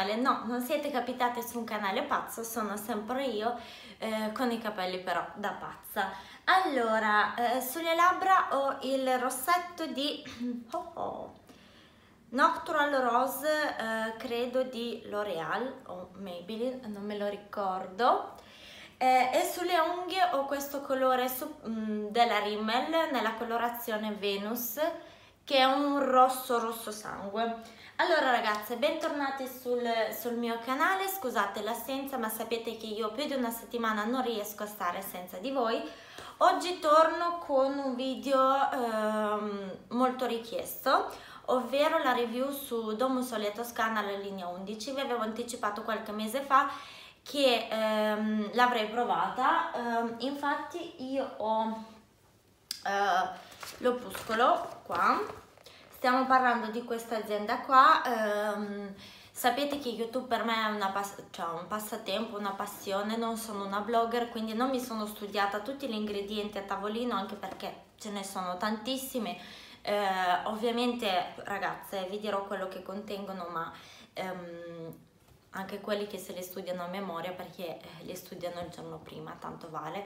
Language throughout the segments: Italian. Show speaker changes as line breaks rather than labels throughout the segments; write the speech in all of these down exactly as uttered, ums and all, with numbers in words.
canale. No, non siete capitate su un canale pazzo, sono sempre io eh, con i capelli però da pazza. Allora, eh, sulle labbra ho il rossetto di oh oh, Natural Rose, eh, credo di L'Oreal o Maybelline, non me lo ricordo. Eh, e sulle unghie ho questo colore su, mh, della Rimmel nella colorazione Venus, che è un rosso rosso sangue. Allora ragazze, bentornati sul, sul mio canale. Scusate l'assenza, ma sapete che io più di una settimana non riesco a stare senza di voi. Oggi torno con un video ehm, molto richiesto, ovvero la review su Domus Olea Toscana la linea undici. Vi avevo anticipato qualche mese fa che ehm, l'avrei provata, ehm, infatti io ho eh, l'opuscolo qua, stiamo parlando di questa azienda qua. ehm, sapete che YouTube per me è una cioè un passatempo, una passione, non sono una blogger, quindi non mi sono studiata tutti gli ingredienti a tavolino, anche perché ce ne sono tantissimi. Eh, ovviamente ragazze vi dirò quello che contengono, ma ehm, anche quelli che se li studiano a memoria, perché eh, li studiano il giorno prima, tanto vale.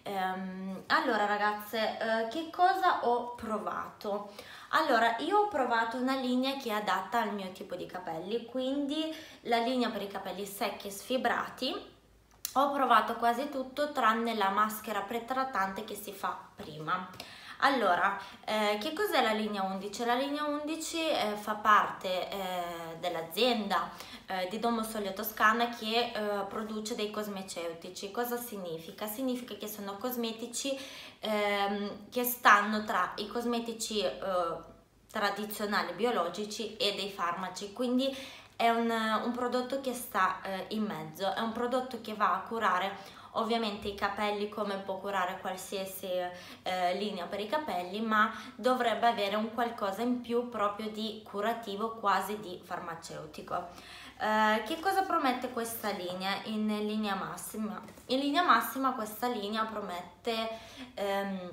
Ehm, allora ragazze, eh, che cosa ho provato? Allora, io ho provato una linea che è adatta al mio tipo di capelli, quindi la linea per i capelli secchi e sfibrati. Ho provato quasi tutto tranne la maschera pretrattante che si fa prima. Allora, eh, che cos'è la linea undici? La linea undici eh, fa parte eh, dell'azienda eh, di Domus Olea Toscana che eh, produce dei cosmeceutici. Cosa significa? Significa che sono cosmetici ehm, che stanno tra i cosmetici eh, tradizionali biologici e dei farmaci, quindi è un, un prodotto che sta eh, in mezzo, è un prodotto che va a curare ovviamente i capelli come può curare qualsiasi eh, linea per i capelli, ma dovrebbe avere un qualcosa in più proprio di curativo, quasi di farmaceutico. Eh, che cosa promette questa linea in linea massima? In linea massima questa linea promette ehm,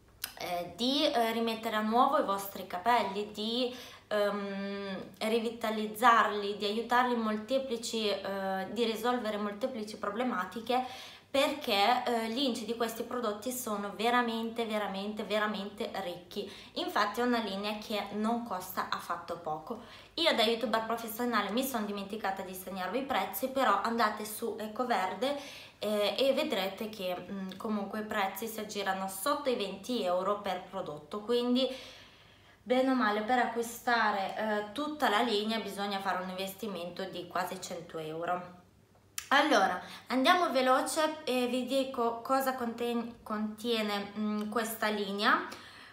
eh, di eh, rimettere a nuovo i vostri capelli, di ehm, rivitalizzarli, di aiutarli in molteplici, eh, di risolvere molteplici problematiche, perché eh, gli inci di questi prodotti sono veramente veramente veramente ricchi. Infatti è una linea che non costa affatto poco. Io da youtuber professionale mi sono dimenticata di segnarvi i prezzi, però andate su Ecoverde eh, e vedrete che mh, comunque i prezzi si aggirano sotto i venti euro per prodotto, quindi bene o male per acquistare eh, tutta la linea bisogna fare un investimento di quasi cento euro. Allora, andiamo veloce e vi dico cosa contiene, contiene mh, questa linea.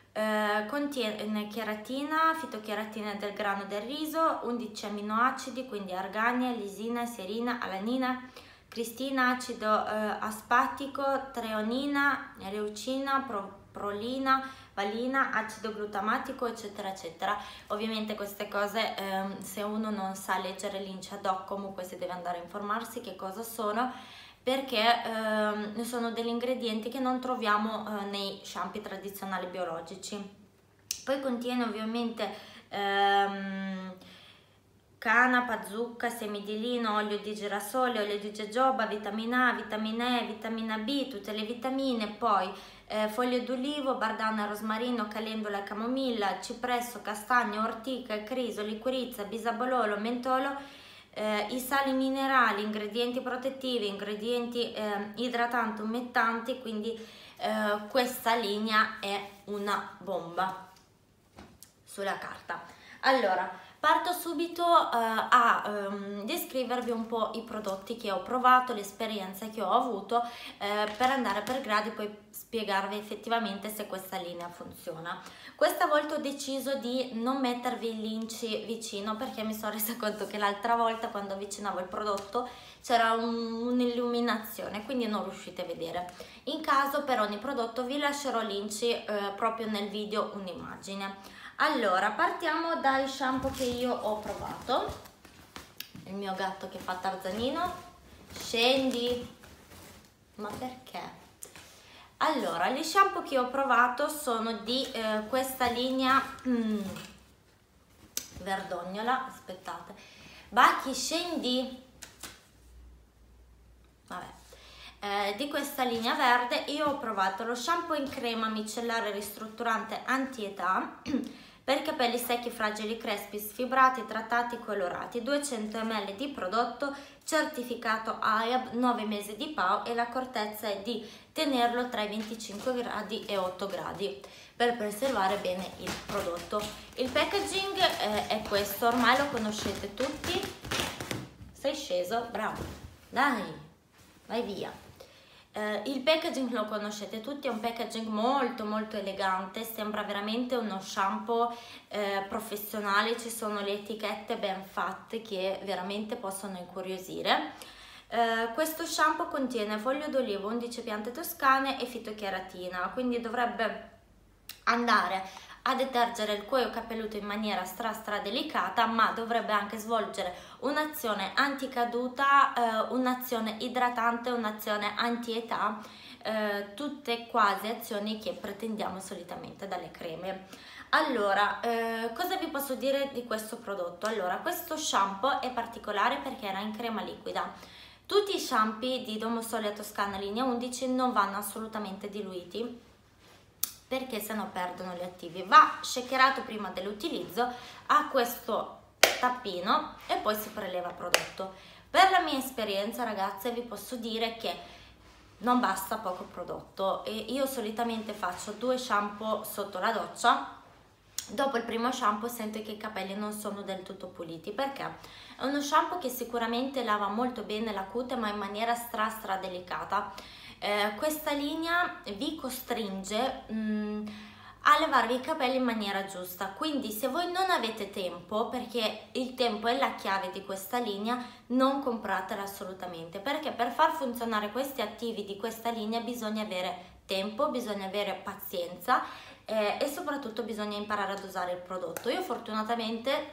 Eh, contiene cheratina, fitocheratina del grano del riso, undici aminoacidi, quindi argania, lisina, serina, alanina, cristina, acido eh, aspatico, treonina, leucina, pro, prolina, valina, acido glutamatico, eccetera eccetera. Ovviamente queste cose ehm, se uno non sa leggere l'ince ad hoc comunque si deve andare a informarsi che cosa sono, perché ehm, sono degli ingredienti che non troviamo eh, nei shampoo tradizionali biologici. Poi contiene ovviamente ehm, canapa, zucca, semi di lino, olio di girasole, olio di jojoba, vitamina A, vitamina E, vitamina B, tutte le vitamine, poi eh, foglie d'olivo, bardana, rosmarino, calendula, camomilla, cipresso, castagno, ortica, criso, liquirizia, bisabololo, mentolo, eh, i sali minerali, ingredienti protettivi, ingredienti eh, idratanti, umettanti, quindi eh, questa linea è una bomba sulla carta. Allora, parto subito uh, a um, descrivervi un po' i prodotti che ho provato, l'esperienza che ho avuto, eh, per andare per gradi e poi spiegarvi effettivamente se questa linea funziona. Questa volta ho deciso di non mettervi gli inci vicino, perché mi sono resa conto che l'altra volta quando avvicinavo il prodotto c'era un, un'illuminazione, quindi non riuscite a vedere. In caso per ogni prodotto vi lascerò l'inci eh, proprio nel video un'immagine. Allora, partiamo dai shampoo che io ho provato. Il mio gatto che fa Tarzanino. Scendi! Ma perché? Allora, gli shampoo che ho provato sono di eh, questa linea mm, verdognola, aspettate, Bacchi, scendi. Vabbè. Eh, di questa linea verde io ho provato lo shampoo in crema micellare ristrutturante anti-età per capelli secchi, fragili, crespi, sfibrati, trattati, colorati, duecento millilitri di prodotto, certificato A I A B, nove mesi di P A O, e l'accortezza è di tenerlo tra i venticinque gradi e otto gradi per preservare bene il prodotto. Il packaging eh, è questo, ormai lo conoscete tutti. Sei sceso? Bravo, dai, vai via. Uh, il packaging lo conoscete tutti, è un packaging molto molto elegante, sembra veramente uno shampoo eh, professionale, ci sono le etichette ben fatte che veramente possono incuriosire. Uh, questo shampoo contiene foglio d'olivo, undici piante toscane e fitocheratina, quindi dovrebbe andare a detergere il cuoio capelluto in maniera stra stra delicata, ma dovrebbe anche svolgere un'azione anticaduta, eh, un'azione idratante, un'azione anti-età, eh, tutte quasi azioni che pretendiamo solitamente dalle creme. Allora, eh, cosa vi posso dire di questo prodotto? Allora, questo shampoo è particolare perché era in crema liquida. Tutti i shampoo di Domosole Toscana linea undici non vanno assolutamente diluiti, perché se no perdono gli attivi. Va shakerato prima dell'utilizzo, ha questo tappino e poi si preleva prodotto. Per la mia esperienza, ragazze, vi posso dire che non basta poco prodotto, e io solitamente faccio due shampoo sotto la doccia. Dopo il primo shampoo sento che i capelli non sono del tutto puliti, perché è uno shampoo che sicuramente lava molto bene la cute, ma in maniera stra stra delicata. Eh, questa linea vi costringe mh, a lavarvi i capelli in maniera giusta, quindi se voi non avete tempo, perché il tempo è la chiave di questa linea, non compratela assolutamente, perché per far funzionare questi attivi di questa linea bisogna avere tempo, bisogna avere pazienza eh, e soprattutto bisogna imparare ad usare il prodotto. Io fortunatamente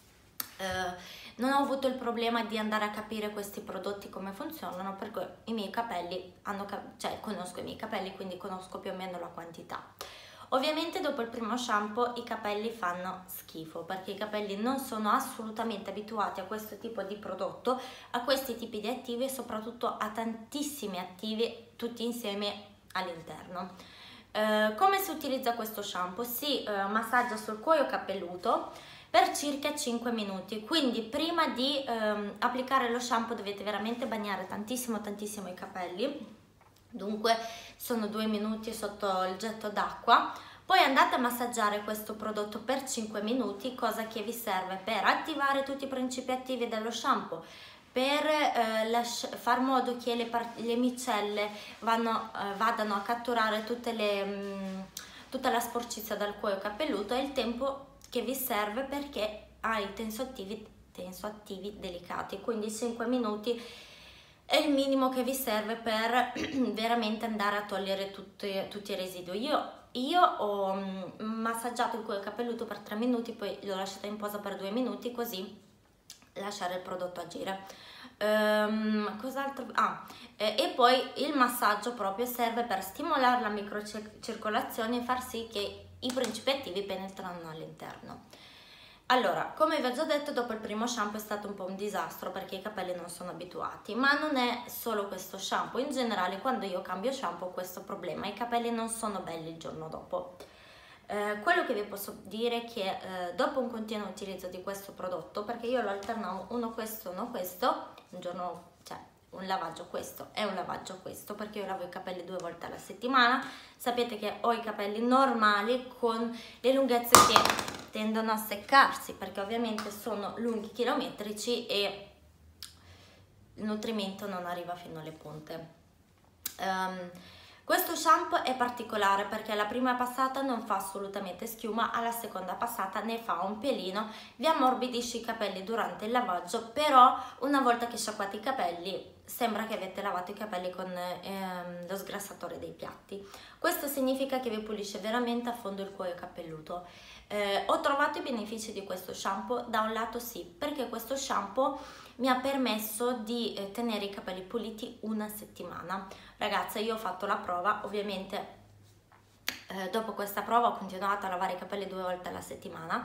eh, non ho avuto il problema di andare a capire questi prodotti come funzionano, perché i miei capelli hanno, cioè conosco i miei capelli, quindi conosco più o meno la quantità. Ovviamente dopo il primo shampoo i capelli fanno schifo, perché i capelli non sono assolutamente abituati a questo tipo di prodotto, a questi tipi di attivi e soprattutto a tantissimi attivi tutti insieme all'interno. Eh, come si utilizza questo shampoo? Si eh, massaggia sul cuoio capelluto per circa cinque minuti, quindi prima di ehm, applicare lo shampoo dovete veramente bagnare tantissimo tantissimo i capelli, dunque sono due minuti sotto il getto d'acqua. Poi andate a massaggiare questo prodotto per cinque minuti, cosa che vi serve per attivare tutti i principi attivi dello shampoo, per eh, far modo che le, le micelle vanno, eh, vadano a catturare tutte le, mh, tutta la sporcizia dal cuoio capelluto, e il tempo che vi serve perché ha i tensoattivi, tensoattivi delicati, quindi cinque minuti è il minimo che vi serve per veramente andare a togliere tutti, tutti i residui. Io, io ho massaggiato il cuoio capelluto per tre minuti, poi l'ho lasciata in posa per due minuti, così lasciare il prodotto agire. Um, cos'altro? Ah, eh, e poi il massaggio proprio serve per stimolare la microcircolazione e far sì che i principi attivi penetrano all'interno. Allora, come vi ho già detto, dopo il primo shampoo è stato un po' un disastro perché i capelli non sono abituati, ma non è solo questo shampoo. In generale, quando io cambio shampoo ho questo problema, i capelli non sono belli il giorno dopo. Eh, quello che vi posso dire è che eh, dopo un continuo utilizzo di questo prodotto, perché io lo alternavo uno questo, uno questo, un giorno, cioè un lavaggio questo e un lavaggio questo, perché io lavo i capelli due volte alla settimana. Sapete che ho i capelli normali con le lunghezze che tendono a seccarsi, perché ovviamente sono lunghi chilometrici e il nutrimento non arriva fino alle punte. Um, Questo shampoo è particolare perché alla prima passata non fa assolutamente schiuma, alla seconda passata ne fa un pelino, vi ammorbidisce i capelli durante il lavaggio, però una volta che sciacquate i capelli sembra che avete lavato i capelli con ehm, lo sgrassatore dei piatti. Questo significa che vi pulisce veramente a fondo il cuoio capelluto. Eh, ho trovato i benefici di questo shampoo, da un lato sì, perché questo shampoo mi ha permesso di eh, tenere i capelli puliti una settimana. Ragazza, io ho fatto la prova, ovviamente eh, dopo questa prova ho continuato a lavare i capelli due volte alla settimana.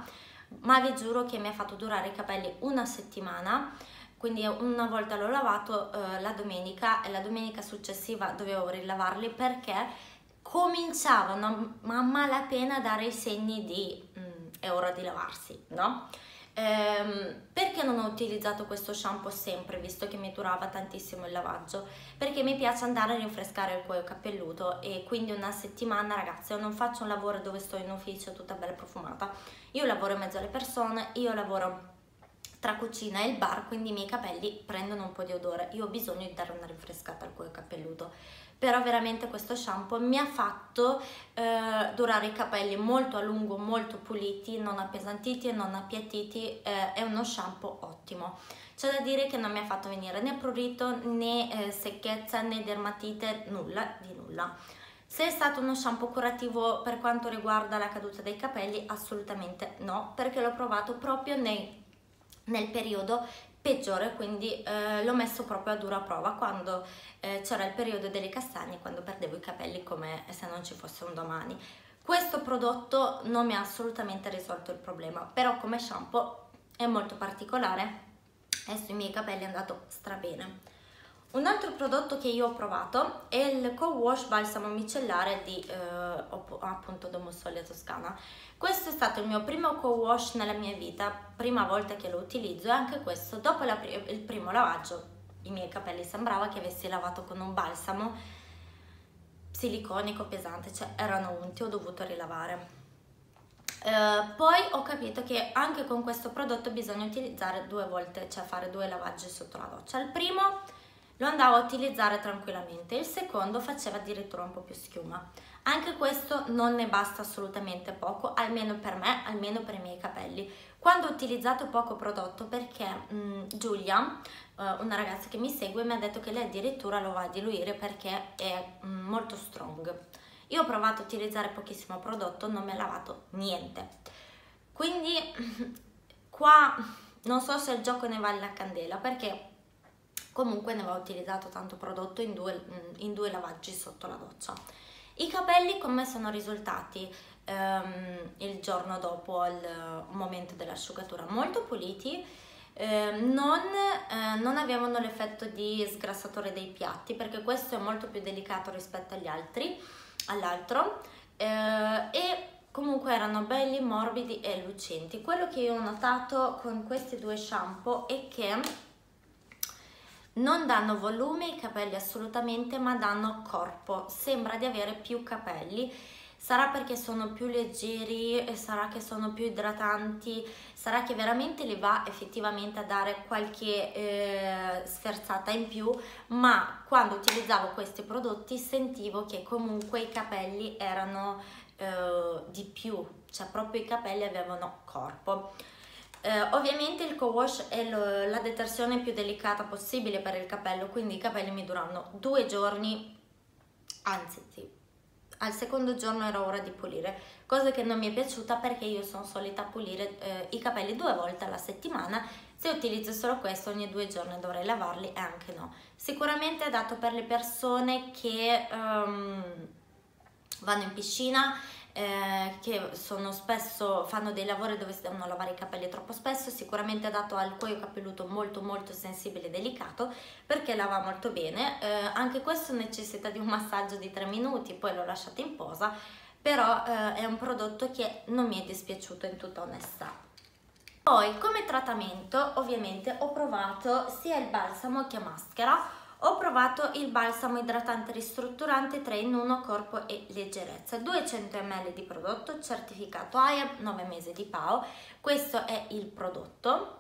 ma vi giuro che mi ha fatto durare i capelli una settimana. Quindi una volta l'ho lavato eh, la domenica e la domenica successiva dovevo rilavarli perché cominciavano a malapena a dare i segni di mm, è ora di lavarsi, no? Ehm, perché non ho utilizzato questo shampoo sempre, visto che mi durava tantissimo il lavaggio? Perché mi piace andare a rinfrescare il cuoio capelluto e quindi una settimana, ragazzi, io non faccio un lavoro dove sto in ufficio tutta bella profumata, io lavoro in mezzo alle persone, io lavoro tra cucina e il bar, quindi i miei capelli prendono un po' di odore, io ho bisogno di dare una rinfrescata al cuoio capelluto. Però veramente questo shampoo mi ha fatto eh, durare i capelli molto a lungo, molto puliti, non appesantiti e non appiattiti, eh, è uno shampoo ottimo. C'è da dire che non mi ha fatto venire né prurito né eh, secchezza né dermatite, nulla di nulla. Se è stato uno shampoo curativo per quanto riguarda la caduta dei capelli, assolutamente no, perché l'ho provato proprio nei, nel periodo peggiore, quindi eh, l'ho messo proprio a dura prova quando eh, c'era il periodo delle castagne, quando perdevo i capelli come se non ci fosse un domani. Questo prodotto non mi ha assolutamente risolto il problema, però come shampoo è molto particolare e sui miei capelli è andato strabene. Un altro prodotto che io ho provato è il Co-Wash Balsamo Micellare di eh, appunto Domossolia Toscana. Questo è stato il mio primo co-wash nella mia vita, prima volta che lo utilizzo, e anche questo dopo la, il primo lavaggio i miei capelli sembrava che avessi lavato con un balsamo siliconico pesante, cioè erano unti, ho dovuto rilavare. Uh, poi ho capito che anche con questo prodotto bisogna utilizzare due volte, cioè fare due lavaggi sotto la doccia. Il primo lo andavo a utilizzare tranquillamente, il secondo faceva addirittura un po' più schiuma. Anche questo non ne basta assolutamente poco, almeno per me, almeno per i miei capelli. Quando ho utilizzato poco prodotto, perché mh, Giulia, uh, una ragazza che mi segue, mi ha detto che lei addirittura lo va a diluire perché è mh, molto strong. Io ho provato a utilizzare pochissimo prodotto, non mi ha lavato niente. Quindi qua non so se il gioco ne vale la candela, perché comunque ne va utilizzato tanto prodotto in due, in due lavaggi sotto la doccia. I capelli come sono risultati ehm, il giorno dopo il momento dell'asciugatura? Molto puliti, eh, non, eh, non avevano l'effetto di sgrassatore dei piatti, perché questo è molto più delicato rispetto agli altri, all'altro, eh, e comunque erano belli, morbidi e lucenti. Quello che io ho notato con questi due shampoo è che non danno volume ai capelli assolutamente, ma danno corpo, sembra di avere più capelli. Sarà perché sono più leggeri, sarà che sono più idratanti, sarà che veramente li va effettivamente a dare qualche eh, sferzata in più, ma quando utilizzavo questi prodotti sentivo che comunque i capelli erano eh, di più, cioè proprio i capelli avevano corpo. Eh, ovviamente il co-wash è lo, la detersione più delicata possibile per il capello, quindi i capelli mi durano due giorni, anzi sì, al secondo giorno era ora di pulire, cosa che non mi è piaciuta perché io sono solita pulire eh, i capelli due volte alla settimana. Se utilizzo solo questo ogni due giorni dovrei lavarli e anche no. Sicuramente è adatto per le persone che um, vanno in piscina, Eh, che sono spesso, fanno dei lavori dove si devono lavare i capelli troppo spesso. Sicuramente è adatto al cuoio capelluto molto molto sensibile e delicato, perché lava molto bene. Eh, anche questo necessita di un massaggio di tre minuti, poi lo lasciate in posa, però eh, è un prodotto che non mi è dispiaciuto in tutta onestà. Poi come trattamento ovviamente ho provato sia il balsamo che maschera. Ho provato il balsamo idratante ristrutturante tre in uno corpo e leggerezza, duecento millilitri di prodotto, certificato A I A B, nove mesi di P A O. Questo è il prodotto.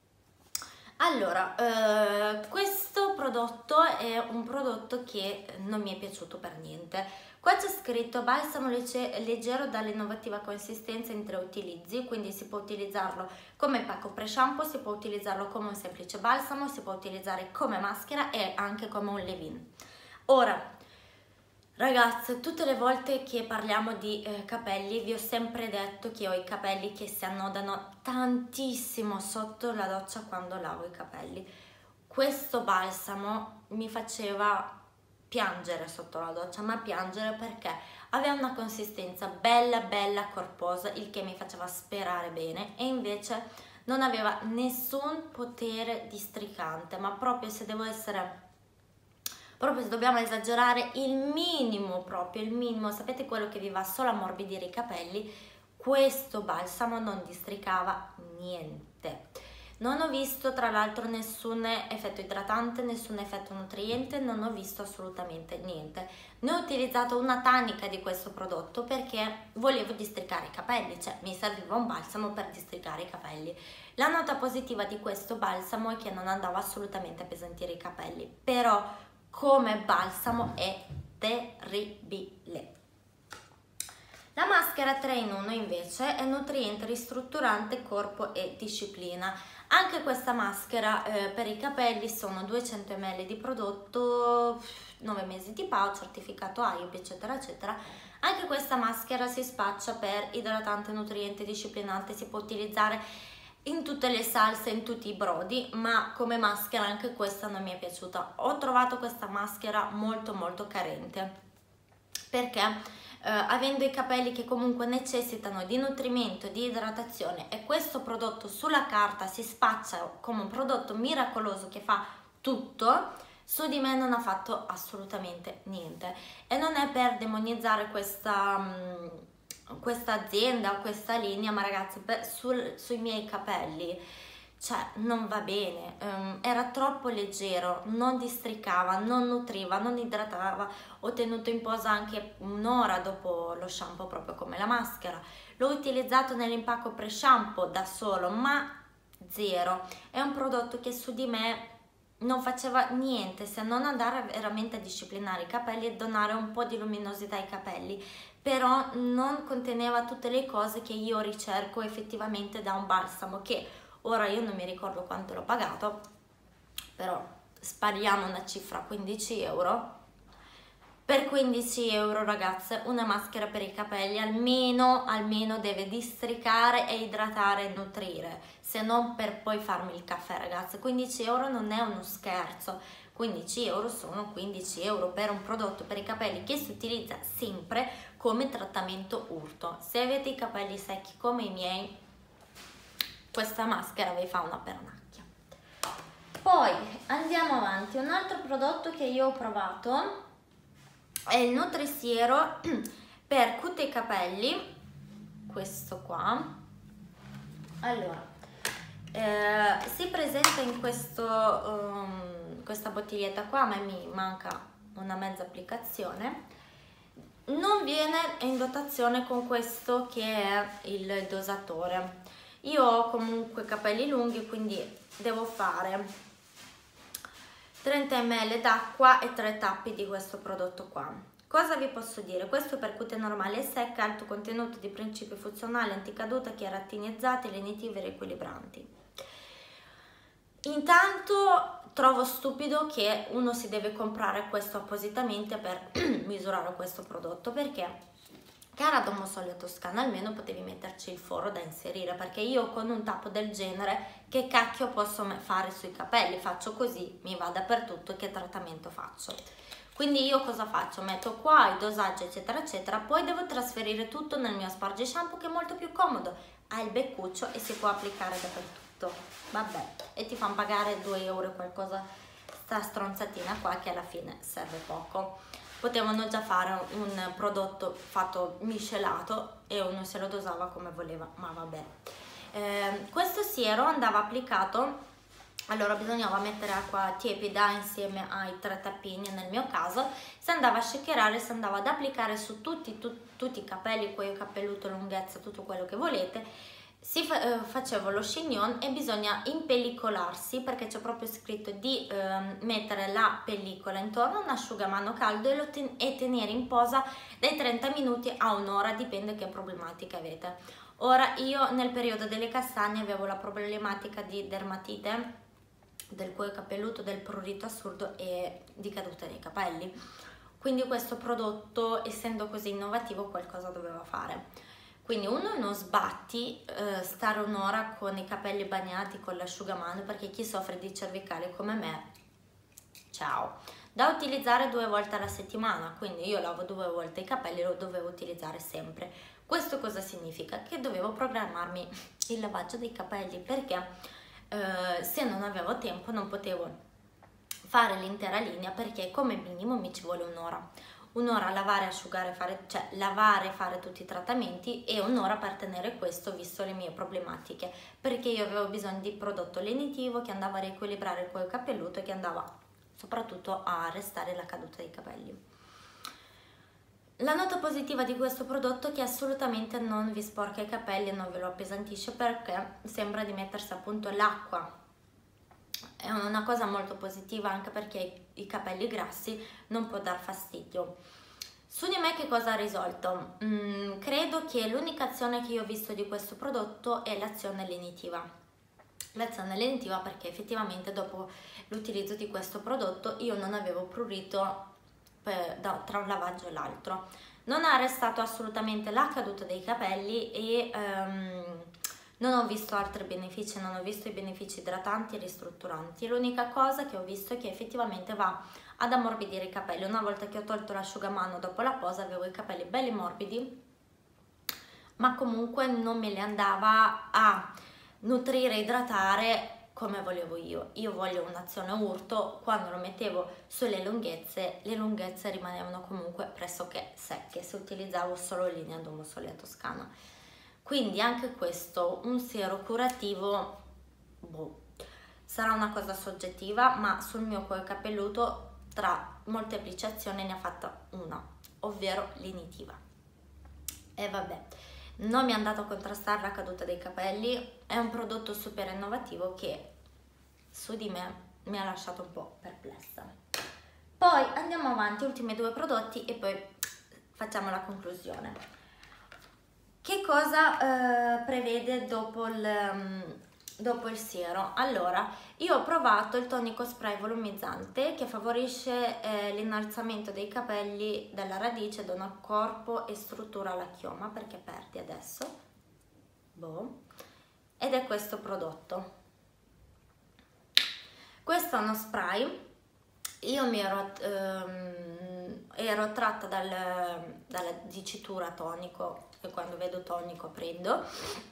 Allora, eh, questo prodotto è un prodotto che non mi è piaciuto per niente. Qua c'è scritto balsamo leggero dall'innovativa consistenza in tre utilizzi, quindi si può utilizzarlo come pacco pre-shampoo, si può utilizzarlo come un semplice balsamo, si può utilizzare come maschera e anche come un leave-in. Ora, ragazze, tutte le volte che parliamo di eh, capelli vi ho sempre detto che ho i capelli che si annodano tantissimo sotto la doccia quando lavo i capelli. Questo balsamo mi faceva piangere sotto la doccia, ma piangere perché aveva una consistenza bella bella corposa, il che mi faceva sperare bene, e invece non aveva nessun potere districante, ma proprio se devo essere, proprio se dobbiamo esagerare, il minimo, proprio il minimo, sapete quello che vi va solo a ammorbidire i capelli, questo balsamo non districava niente. Non ho visto tra l'altro nessun effetto idratante, nessun effetto nutriente, non ho visto assolutamente niente. Ne ho utilizzato una tanica di questo prodotto perché volevo districare i capelli, cioè mi serviva un balsamo per districare i capelli. La nota positiva di questo balsamo è che non andava assolutamente a appesantire i capelli, però come balsamo è terribile. La maschera tre in uno invece è nutriente, ristrutturante, corpo e disciplina. Anche questa maschera eh, per i capelli sono duecento millilitri di prodotto, nove mesi di P A O, certificato A I O P, eccetera eccetera. Anche questa maschera si spaccia per idratante, nutriente, disciplinante, si può utilizzare in tutte le salse, in tutti i brodi, ma come maschera anche questa non mi è piaciuta. Ho trovato questa maschera molto molto carente perché Uh, avendo i capelli che comunque necessitano di nutrimento, di idratazione, e questo prodotto sulla carta si spaccia come un prodotto miracoloso che fa tutto, su di me non ha fatto assolutamente niente. E non è per demonizzare questa, um, questa azienda o questa linea, ma ragazzi, per, sul, sui miei capelli, cioè non va bene, um, era troppo leggero, non districava, non nutriva, non idratava. Ho tenuto in posa anche un'ora dopo lo shampoo, proprio come la maschera. L'ho utilizzato nell'impacco pre-shampoo da solo, ma zero. È un prodotto che su di me non faceva niente se non andare veramente a disciplinare i capelli e donare un po' di luminosità ai capelli, però non conteneva tutte le cose che io ricerco effettivamente da un balsamo, che ora io non mi ricordo quanto l'ho pagato, però spariamo una cifra, quindici euro. Per quindici euro, ragazze, una maschera per i capelli almeno, almeno deve districare e idratare e nutrire, se non per poi farmi il caffè, ragazze. quindici euro non è uno scherzo, quindici euro sono quindici euro per un prodotto per i capelli che si utilizza sempre come trattamento urto. Se avete i capelli secchi come i miei, questa maschera vi fa una pernacchia. Poi andiamo avanti. Un altro prodotto che io ho provato è il Nutrisiero per cute e capelli, questo qua. Allora, eh, si presenta in questo, um, questa bottiglietta qua, ma mi manca una mezza applicazione. Non viene in dotazione con questo che è il dosatore. Io ho comunque capelli lunghi, quindi devo fare trenta millilitri d'acqua e tre tappi di questo prodotto qua. Cosa vi posso dire? Questo per cute normali e secche, alto contenuto di principi funzionali, anticaduta, cherattinizzati, lenitivi e riequilibranti. Intanto trovo stupido che uno si deve comprare questo appositamente per misurare questo prodotto, perché cara Domosole Toscana, almeno potevi metterci il foro da inserire, perché io con un tappo del genere che cacchio posso fare sui capelli? Faccio così, mi va dappertutto, che trattamento faccio? Quindi io cosa faccio? Metto qua i dosaggi eccetera eccetera, poi devo trasferire tutto nel mio Sparge Shampoo, che è molto più comodo, ha il beccuccio e si può applicare dappertutto. Vabbè, e ti fanno pagare due euro e qualcosa, sta stronzatina qua che alla fine serve poco. Potevano già fare un prodotto fatto miscelato e uno se lo dosava come voleva, ma vabbè. Eh, questo siero andava applicato, allora bisognava mettere acqua tiepida insieme ai tre tappini, nel mio caso, si andava a shakerare, si andava ad applicare su tutti, tu, tutti i capelli, cuoio capelluto, lunghezza, tutto quello che volete. Si fa, eh, facevo lo chignon e bisogna impellicolarsi, perché c'è proprio scritto di eh, mettere la pellicola intorno a un asciugamano caldo e, lo ten e tenere in posa dai trenta minuti a un'ora, dipende che problematica avete. Ora io nel periodo delle castagne avevo la problematica di dermatite, del cuoio capelluto, del prurito assurdo e di caduta dei capelli, quindi questo prodotto, essendo così innovativo, qualcosa doveva fare. Quindi uno, non sbatti eh, stare un'ora con i capelli bagnati con l'asciugamano, perché chi soffre di cervicale come me, ciao, da utilizzare due volte alla settimana, quindi io lavo due volte i capelli, lo dovevo utilizzare sempre. Questo cosa significa? Che dovevo programmarmi il lavaggio dei capelli, perché eh, se non avevo tempo non potevo fare l'intera linea, perché come minimo mi ci vuole un'ora. Un'ora a lavare, asciugare, fare, cioè lavare, fare tutti i trattamenti, e un'ora per tenere questo, visto le mie problematiche, perché io avevo bisogno di prodotto lenitivo che andava a riequilibrare il cuoio capelluto e che andava soprattutto a arrestare la caduta dei capelli. La nota positiva di questo prodotto è che assolutamente non vi sporca i capelli e non ve lo appesantisce, perché sembra di mettersi appunto l'acqua. È una cosa molto positiva, anche perché i capelli grassi non può dar fastidio. Su di me che cosa ha risolto? Mm, credo che l'unica azione che io ho visto di questo prodotto è l'azione lenitiva. L'azione lenitiva perché effettivamente dopo l'utilizzo di questo prodotto io non avevo prurito per, da, tra un lavaggio e l'altro. Non ha arrestato assolutamente la caduta dei capelli e um, non ho visto altri benefici, non ho visto i benefici idratanti e ristrutturanti. L'unica cosa che ho visto è che effettivamente va ad ammorbidire i capelli. Una volta che ho tolto l'asciugamano dopo la posa avevo i capelli belli morbidi, ma comunque non me li andava a nutrire e idratare come volevo io. Io voglio un'azione urto, quando lo mettevo sulle lunghezze, le lunghezze rimanevano comunque pressoché secche se utilizzavo solo linea d'uomo Sole Toscana. Quindi anche questo, un siero curativo, boh, sarà una cosa soggettiva, ma sul mio cuoio capelluto tra molteplici azioni ne ha fatta una, ovvero lenitiva. E vabbè, non mi è andato a contrastare la caduta dei capelli, è un prodotto super innovativo che su di me mi ha lasciato un po' perplessa. Poi andiamo avanti, ultimi due prodotti e poi facciamo la conclusione. Che cosa eh, prevede dopo il, um, dopo il siero? Allora, io ho provato il tonico spray volumizzante che favorisce eh, l'innalzamento dei capelli dalla radice, dona corpo e struttura alla chioma, perché perdi adesso. Boh. Ed è questo prodotto. Questo è uno spray. Io mi ero, ehm, ero tratta dal, dalla dicitura tonico, e quando vedo tonico prendo.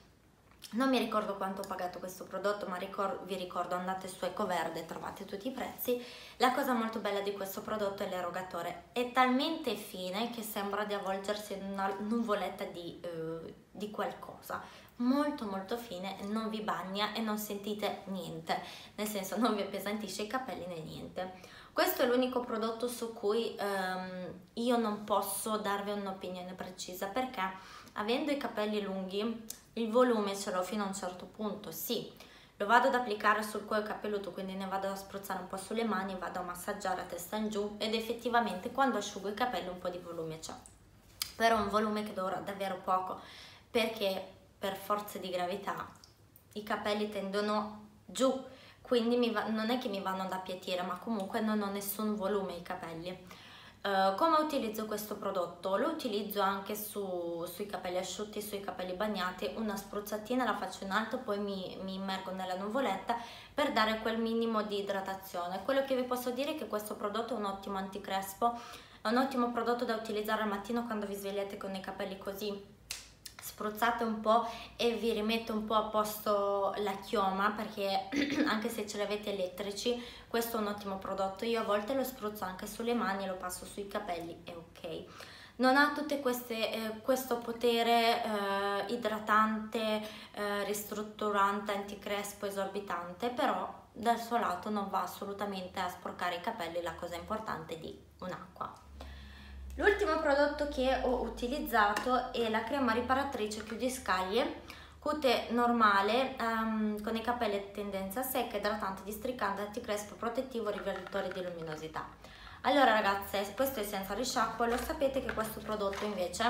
Non mi ricordo quanto ho pagato questo prodotto, ma ricordo, vi ricordo, andate su Ecoverde, trovate tutti i prezzi. La cosa molto bella di questo prodotto è l'erogatore, è talmente fine che sembra di avvolgersi in una nuvoletta di, eh, di qualcosa, molto molto fine, non vi bagna e non sentite niente, nel senso non vi appesantisce i capelli né niente. Questo è l'unico prodotto su cui ehm, io non posso darvi un'opinione precisa, perché avendo i capelli lunghi il volume ce l'ho fino a un certo punto, sì, lo vado ad applicare sul cuoio capelluto, quindi ne vado a spruzzare un po' sulle mani, vado a massaggiare a testa in giù ed effettivamente quando asciugo i capelli un po' di volume c'è, però un volume che dura davvero poco, perché per forza di gravità i capelli tendono giù, quindi mi va, non è che mi vanno ad appiattire, ma comunque non ho nessun volume i capelli. Uh, come utilizzo questo prodotto? Lo utilizzo anche su, sui capelli asciutti, sui capelli bagnati, una spruzzatina la faccio in alto, poi mi, mi immergo nella nuvoletta per dare quel minimo di idratazione. Quello che vi posso dire è che questo prodotto è un ottimo anticrespo, è un ottimo prodotto da utilizzare al mattino quando vi svegliate con i capelli così, spruzzate un po' e vi rimette un po' a posto la chioma, perché anche se ce l'avete elettrici questo è un ottimo prodotto. Io a volte lo spruzzo anche sulle mani e lo passo sui capelli e ok, non ha tutte queste eh, questo potere eh, idratante, eh, ristrutturante, anticrespo esorbitante, però dal suo lato non va assolutamente a sporcare i capelli, la cosa importante di un'acqua. L'ultimo prodotto che ho utilizzato è la crema riparatrice chiudiscaglie cute normale, um, con i capelli a tendenza secca, idratante, districante, anticrespo, protettivo, rivelatore di luminosità. Allora ragazze, questo è senza risciacquo. Lo sapete che questo prodotto invece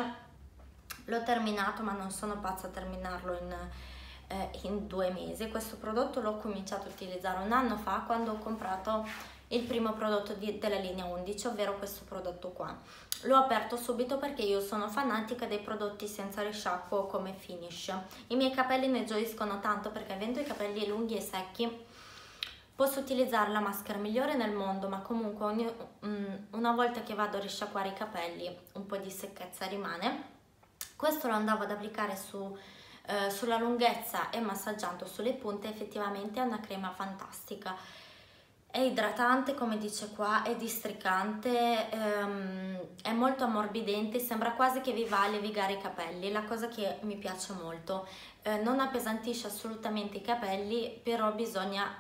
l'ho terminato, ma non sono pazza a terminarlo in, eh, in due mesi. Questo prodotto l'ho cominciato a utilizzare un anno fa, quando ho comprato il primo prodotto di, della linea undici, ovvero questo prodotto qua. L'ho aperto subito perché io sono fanatica dei prodotti senza risciacquo come finish. I miei capelli ne gioiscono tanto perché avendo i capelli lunghi e secchi Posso utilizzare la maschera migliore nel mondo, ma comunque ogni, um, una volta che vado a risciacquare i capelli un po' di secchezza rimane. Questo lo andavo ad applicare su, eh, sulla lunghezza e massaggiando sulle punte. Effettivamente è una crema fantastica, è idratante come dice qua, è districante, ehm, è molto ammorbidente, sembra quasi che vi va a levigare i capelli, la cosa che mi piace molto. Eh, non appesantisce assolutamente i capelli, però bisogna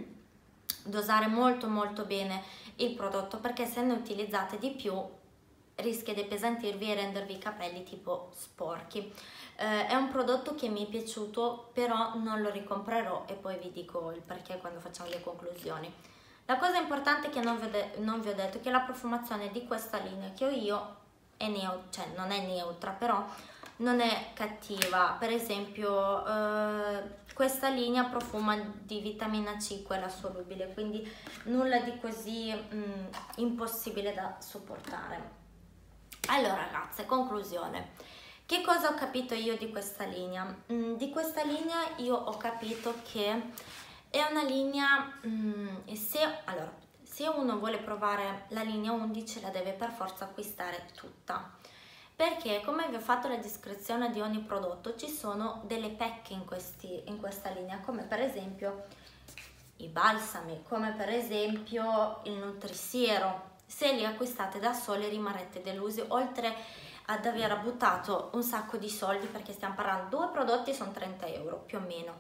dosare molto molto bene il prodotto, perché se ne utilizzate di più rischia di appesantirvi e rendervi i capelli tipo sporchi. Eh, è un prodotto che mi è piaciuto, però non lo ricomprerò e poi vi dico il perché quando facciamo le conclusioni. La cosa importante che non vi ho, non vi ho detto è che la profumazione di questa linea che ho io è neutro, cioè non è neutra, però non è cattiva. Per esempio eh, questa linea profuma di vitamina C, quella solubile, quindi nulla di così mh, impossibile da sopportare. Allora ragazze, conclusione. Che cosa ho capito io di questa linea? Mm, di questa linea io ho capito che è una linea, mm, se, allora, se uno vuole provare la linea undici la deve per forza acquistare tutta, perché come vi ho fatto la descrizione di ogni prodotto ci sono delle pecche in, questi, in questa linea, come per esempio i balsami, come per esempio il nutrisiero. Se li acquistate da soli rimarrete delusi, oltre ad aver buttato un sacco di soldi, perché stiamo parlando, due prodotti sono trenta euro più o meno,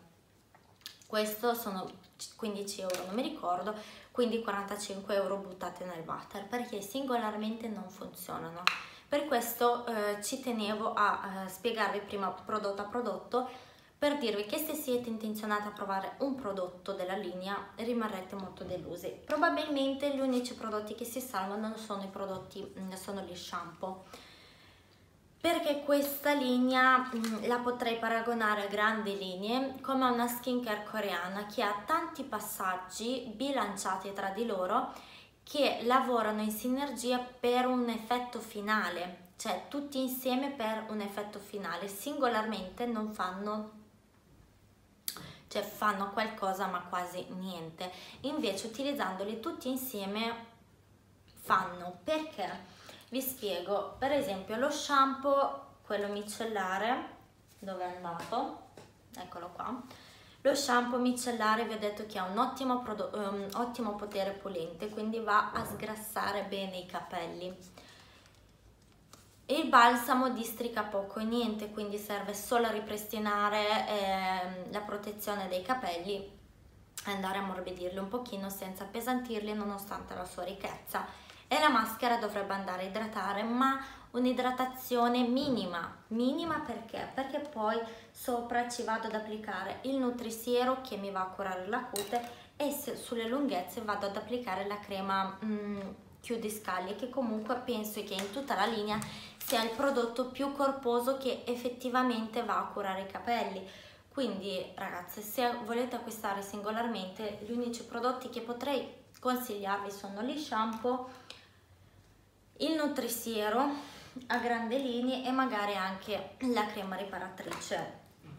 questo sono quindici euro, non mi ricordo, quindi quarantacinque euro buttate nel water, perché singolarmente non funzionano. Per questo eh, ci tenevo a eh, spiegarvi prima prodotto a prodotto, per dirvi che se siete intenzionati a provare un prodotto della linea rimarrete molto delusi. Probabilmente gli unici prodotti che si salvano sono i prodotti, sono gli shampoo, perché questa linea mh, la potrei paragonare a grandi linee come a una skincare coreana che ha tanti passaggi bilanciati tra di loro che lavorano in sinergia per un effetto finale, cioè tutti insieme per un effetto finale, singolarmente non fanno, cioè fanno qualcosa ma quasi niente, invece utilizzandoli tutti insieme fanno. Perché? Vi spiego. Per esempio lo shampoo, quello micellare, dove è andato? Eccolo qua. Lo shampoo micellare vi ho detto che ha un ottimo, um, ottimo potere pulente, quindi va a sgrassare bene i capelli. Il balsamo districa poco e niente, quindi serve solo a ripristinare eh, la protezione dei capelli e andare a ammorbidirli un pochino senza appesantirli nonostante la sua ricchezza. E la maschera dovrebbe andare a idratare, ma un'idratazione minima. Minima perché? Perché poi sopra ci vado ad applicare il nutrisiero che mi va a curare la cute e se, sulle lunghezze vado ad applicare la crema mm, chiudiscaglie, che comunque penso che in tutta la linea sia il prodotto più corposo che effettivamente va a curare i capelli. Quindi ragazze, se volete acquistare singolarmente, gli unici prodotti che potrei consigliarvi sono gli shampoo, il nutrisiero a grandi linee e magari anche la crema riparatrice,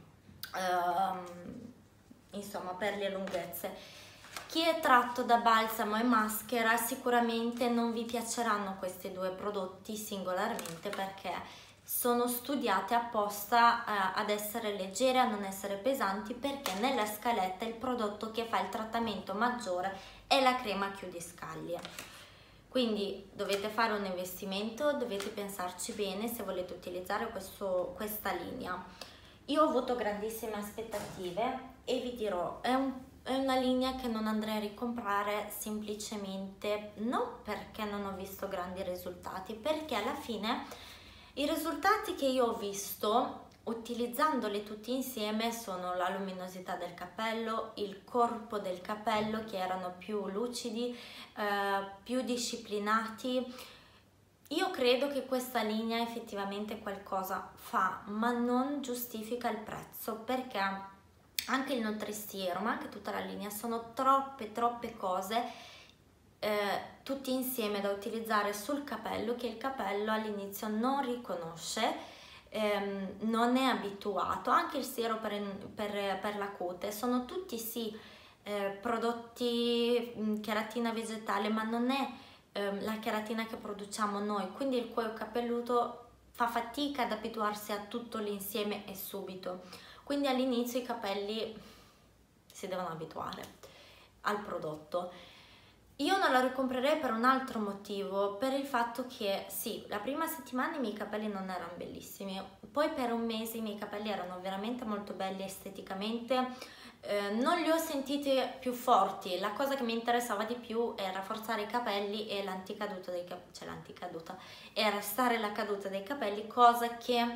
um, insomma per le lunghezze. Chi è tratto da balsamo e maschera sicuramente non vi piaceranno questi due prodotti singolarmente, perché sono studiate apposta eh, ad essere leggere, a non essere pesanti, perché nella scaletta il prodotto che fa il trattamento maggiore è la crema chiudiscaglie. Quindi dovete fare un investimento, dovete pensarci bene se volete utilizzare questo, questa linea. Io ho avuto grandissime aspettative e vi dirò, è, un, è una linea che non andrei a ricomprare semplicemente non perché non ho visto grandi risultati, perché alla fine i risultati che io ho visto utilizzandoli tutti insieme sono la luminosità del capello, il corpo del capello che erano più lucidi, eh, più disciplinati. Io credo che questa linea effettivamente qualcosa fa, ma non giustifica il prezzo, perché anche il nutrisiero, ma anche tutta la linea, sono troppe troppe cose eh, tutti insieme da utilizzare sul capello che il capello all'inizio non riconosce. Ehm, non è abituato. Anche il siero per, per, per la cute sono tutti sì eh, prodotti mh, cheratina vegetale, ma non è eh, la cheratina che produciamo noi, quindi il cuoio capelluto fa fatica ad abituarsi a tutto l'insieme e subito, quindi all'inizio i capelli si devono abituare al prodotto. Io non la ricomprerei per un altro motivo, per il fatto che sì, la prima settimana i miei capelli non erano bellissimi, poi per un mese i miei capelli erano veramente molto belli esteticamente, eh, non li ho sentiti più forti, la cosa che mi interessava di più è rafforzare i capelli e l'anticaduta dei capelli, cioè l'anticaduta, e arrestare la caduta dei capelli, cosa che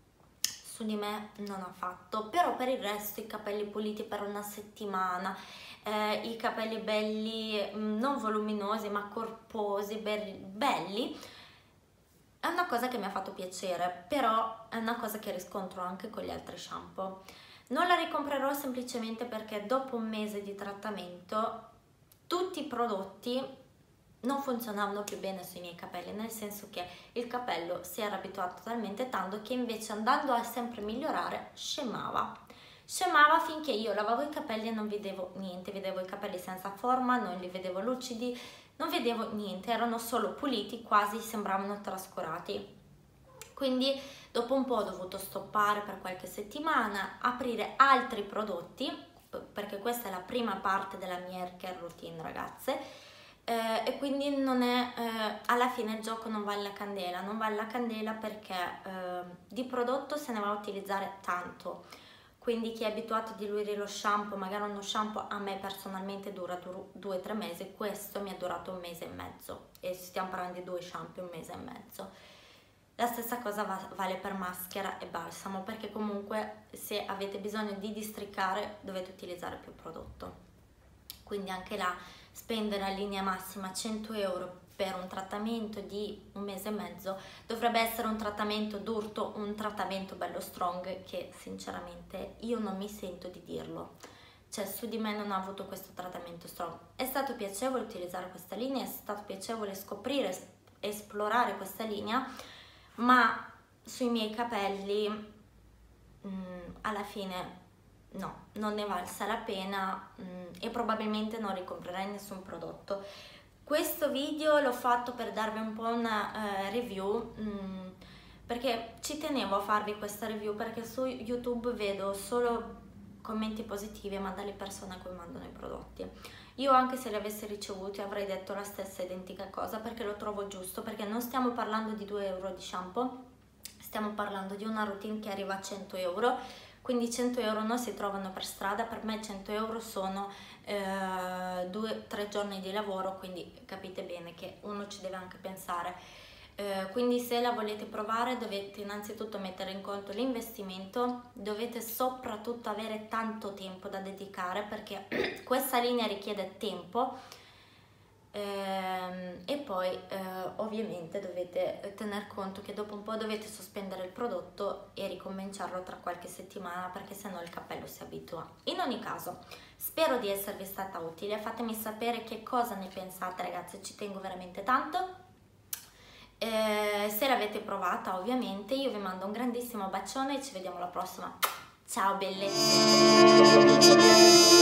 su di me non ha fatto. Però per il resto i capelli puliti per una settimana, eh, i capelli belli, mh, non voluminosi ma corposi, belli, belli, è una cosa che mi ha fatto piacere, però è una cosa che riscontro anche con gli altri shampoo. Non la ricomprerò semplicemente perché dopo un mese di trattamento tutti i prodotti non funzionavano più bene sui miei capelli, nel senso che il capello si era abituato talmente tanto che invece andando a sempre migliorare scemava. Scemava finché io lavavo i capelli e non vedevo niente, vedevo i capelli senza forma, non li vedevo lucidi, non vedevo niente, erano solo puliti, quasi sembravano trascurati. Quindi dopo un po' ho dovuto stoppare per qualche settimana, aprire altri prodotti, perché questa è la prima parte della mia hair care routine, ragazze. Eh, e quindi non è, eh, alla fine il gioco non vale la candela, non vale la candela perché eh, di prodotto se ne va a utilizzare tanto, quindi chi è abituato a diluire lo shampoo, magari uno shampoo a me personalmente dura due tre mesi, questo mi è durato un mese e mezzo e stiamo parlando di due shampoo un mese e mezzo. La stessa cosa va, vale per maschera e balsamo, perché comunque se avete bisogno di districare dovete utilizzare più prodotto, quindi anche là spendere a linea massima cento euro per un trattamento di un mese e mezzo dovrebbe essere un trattamento d'urto, un trattamento bello strong, che sinceramente io non mi sento di dirlo, cioè su di me non ho avuto questo trattamento strong. È stato piacevole utilizzare questa linea, è stato piacevole scoprire, esplorare questa linea, ma sui miei capelli mh, alla fine no, non ne valsa la pena mh, e probabilmente non ricomprerei nessun prodotto. Questo video l'ho fatto per darvi un po' una uh, review, mh, perché ci tenevo a farvi questa review, perché su YouTube vedo solo commenti positivi ma dalle persone a cui mandano i prodotti. Io anche se li avessi ricevuti avrei detto la stessa identica cosa, perché lo trovo giusto, perché non stiamo parlando di due euro di shampoo, stiamo parlando di una routine che arriva a cento euro, quindi cento euro non si trovano per strada. Per me cento euro sono eh, due tre giorni di lavoro, quindi capite bene che uno ci deve anche pensare. Eh, quindi se la volete provare dovete innanzitutto mettere in conto l'investimento, dovete soprattutto avere tanto tempo da dedicare, perché questa linea richiede tempo. Ehm, e poi eh, ovviamente dovete tener conto che dopo un po' dovete sospendere il prodotto e ricominciarlo tra qualche settimana, perché sennò il capello si abitua. In ogni caso spero di esservi stata utile, fatemi sapere che cosa ne pensate, ragazzi, ci tengo veramente tanto. Eh, se l'avete provata ovviamente, io vi mando un grandissimo bacione e ci vediamo alla prossima. Ciao belle!